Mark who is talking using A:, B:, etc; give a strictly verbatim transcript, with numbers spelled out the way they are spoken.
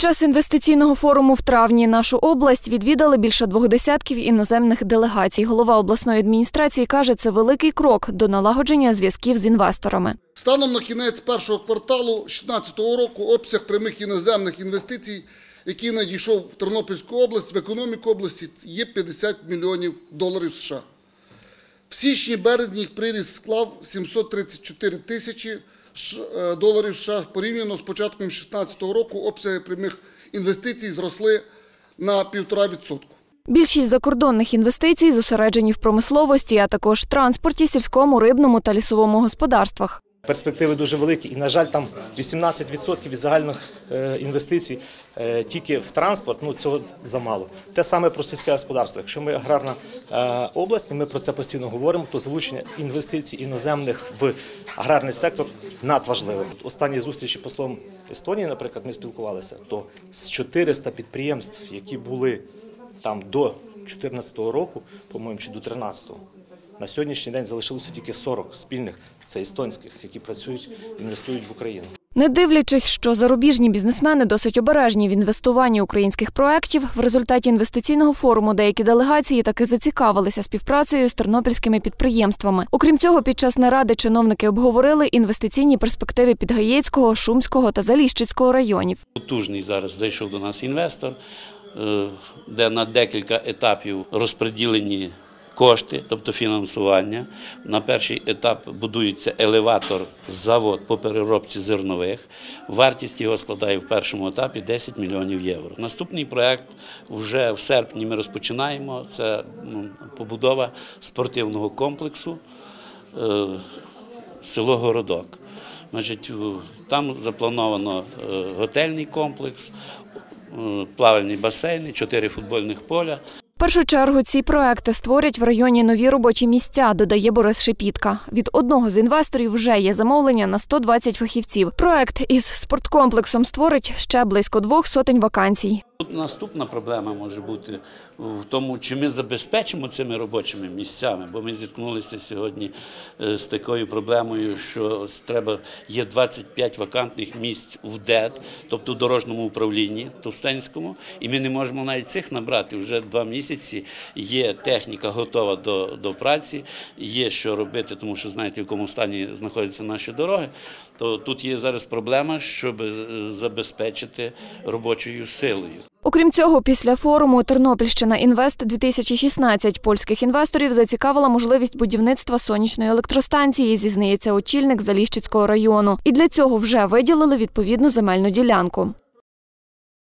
A: Під час інвестиційного форуму в травні нашу область відвідали більше двох десятків іноземних делегацій. Голова обласної адміністрації каже, це великий крок до налагодження зв'язків з інвесторами.
B: Станом на кінець першого кварталу дві тисячі шістнадцятого року обсяг прямих іноземних інвестицій, який надійшов в Тернопільську область, в економіку області, є п'ятдесят мільйонів доларів США. В січні-березні їх приріст склав сімсот тридцять чотири тисячі доларів США. Порівняно з початком дві тисячі шістнадцятого року обсяги прямих інвестицій зросли на півтора відсотка.
A: Більшість закордонних інвестицій зосереджені в промисловості, а також транспорті, сільському, рибному та лісовому господарствах.
C: Перспективи дуже великі і, на жаль, там вісімнадцять відсотків від загальних інвестицій тільки в транспорт, ну цього замало. Те саме про сільське господарство. Якщо ми аграрна область, і ми про це постійно говоримо, то залучення інвестицій іноземних в аграрний сектор надважливе. Останні зустрічі послом Естонії, наприклад, ми спілкувалися, то з чотирьохсот підприємств, які були там до дві тисячі чотирнадцятого року, по-моєму, чи до дві тисячі тринадцятого, на сьогоднішній день залишилося тільки сорок спільних, це естонських, які працюють, інвестують в Україну.
A: Не дивлячись, що зарубіжні бізнесмени досить обережні в інвестуванні українських проєктів, в результаті інвестиційного форуму деякі делегації таки зацікавилися співпрацею з тернопільськими підприємствами. Окрім цього, під час наради чиновники обговорили інвестиційні перспективи Підгаєцького, Шумського та Заліщицького районів.
D: Потужний зараз зайшов до нас інвестор, де на декілька етапів розподілені кошти, тобто фінансування. На перший етап будується елеватор-завод по переробці зернових. Вартість його складає в першому етапі десять мільйонів євро. Наступний проєкт вже в серпні ми розпочинаємо. Це ну, побудова спортивного комплексу е, село Городок. Значить, там заплановано е, готельний комплекс, е, плавальні басейни, чотири футбольних поля.
A: В першу чергу ці проекти створять в районі нові робочі місця, додає Борис Шепітка. Від одного з інвесторів вже є замовлення на сто двадцять фахівців. Проект із спорткомплексом створить ще близько двох сотень вакансій.
D: Тут наступна проблема може бути в тому, чи ми забезпечимо цими робочими місцями, бо ми зіткнулися сьогодні з такою проблемою, що треба, є двадцять п'ять вакантних місць в ДЕД, тобто в дорожньому управлінні Товстенському, і ми не можемо навіть цих набрати. Вже два місяці є техніка готова до, до праці, є що робити, тому що знаєте, в якому стані знаходяться наші дороги, то тут є зараз проблема, щоб забезпечити робочою силою.
A: Окрім цього, після форуму «Тернопільщина Інвест-дві тисячі шістнадцять» польських інвесторів зацікавила можливість будівництва сонячної електростанції, зізнається очільник Заліщицького району. І для цього вже виділили відповідну земельну ділянку.